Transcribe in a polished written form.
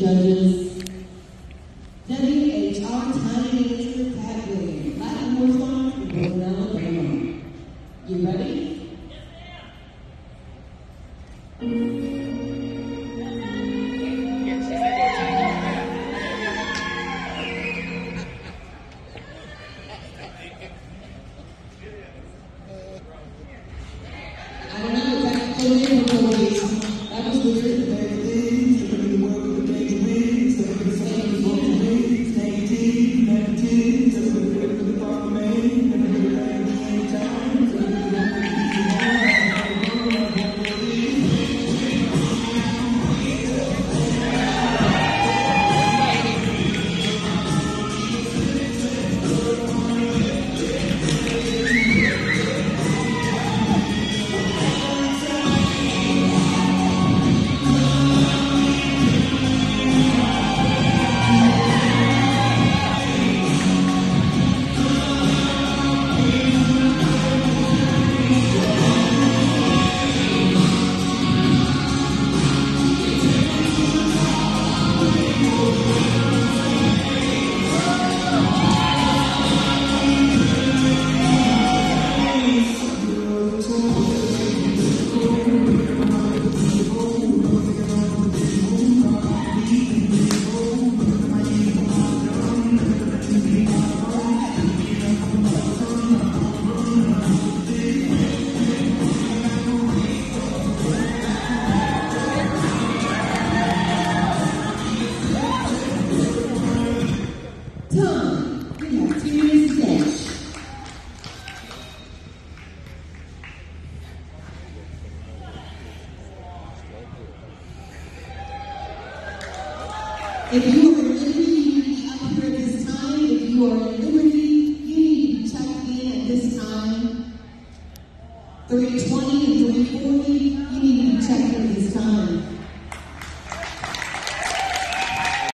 judges. WHR Time Manager Pat Williams. Latin Horse Farm from Golden, Alabama. You ready? I don't know, that was weird. Tom, you have 2 minutes to dash. If you are in Liberty, you need to be up here at this time. If you are in Liberty, you need to be checked in at this time. 3:20 and 3:40, you need